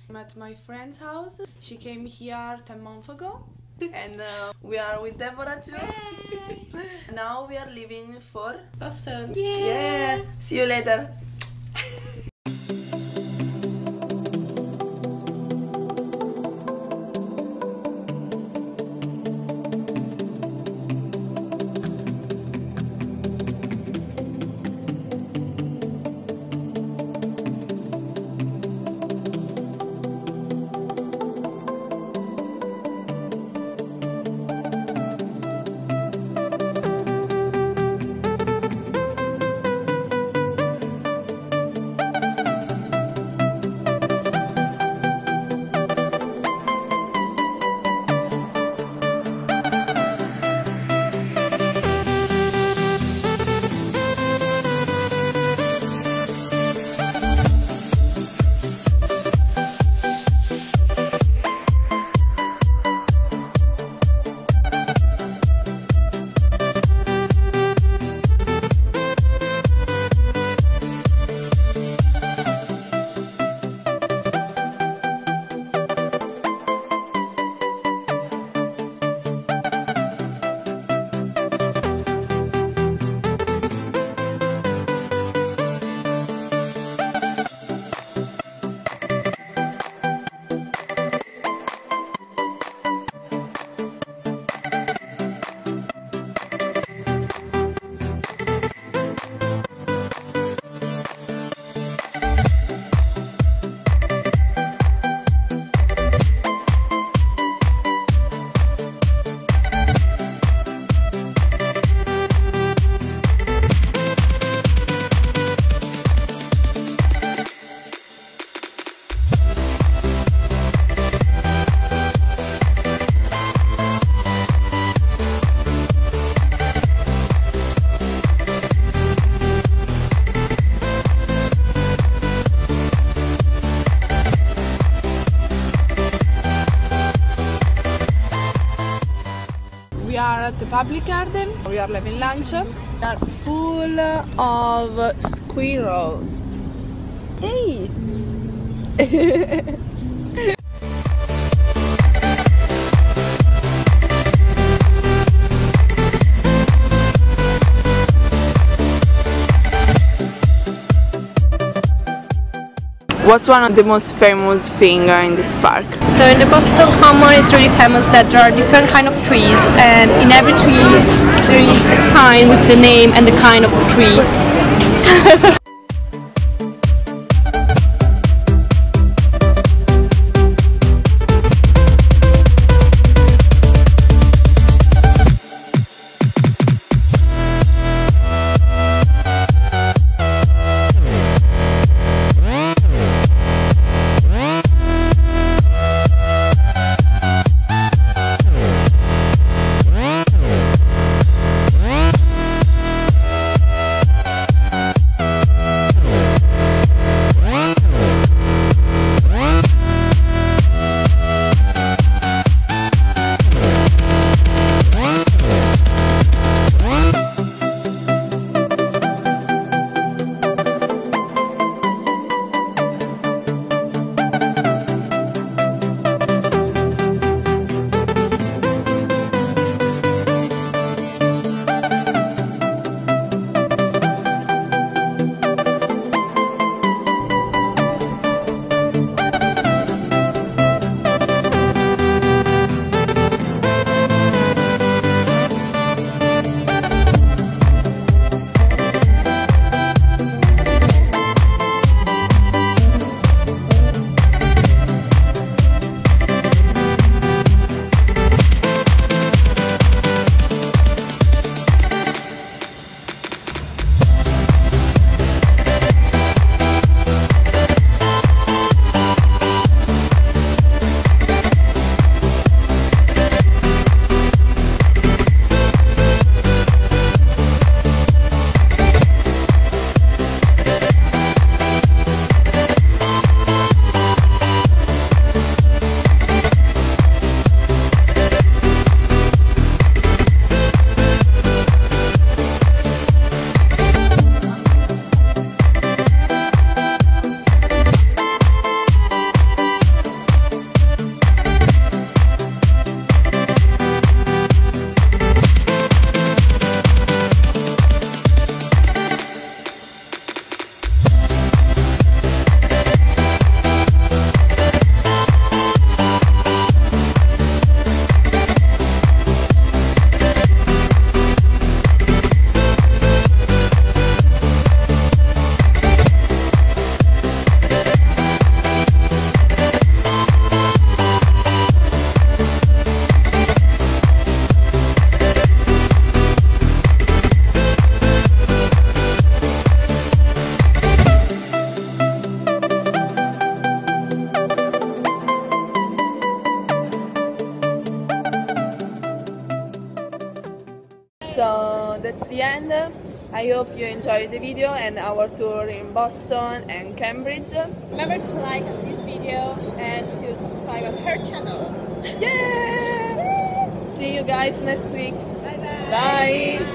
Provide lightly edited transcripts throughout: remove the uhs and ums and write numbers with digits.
I'm at my friend's house. She came here 10 months ago. And we are with Deborah too. Now we are leaving for Boston. Yeah. See you later. We are at the public garden. We are having lunch. We are full of squirrels. Hey! What's one of the most famous things in this park? So in the Boston Common it's really famous that there are different kind of trees, and in every tree there is a sign with the name and the kind of the tree. So that's the end. I hope you enjoyed the video and our tour in Boston and Cambridge. Remember to like this video and to subscribe on her channel. Yeah! See you guys next week. Bye. Bye.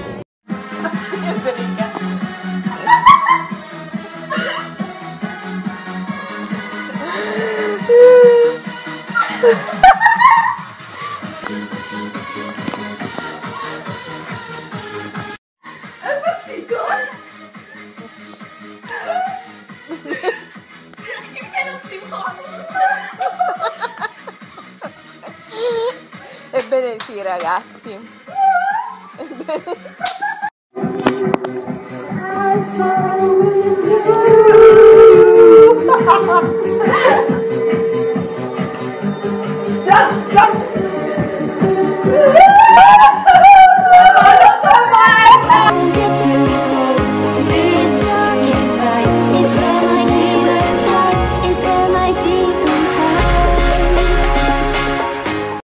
Ebbene sì, ragazzi. Jump, jump.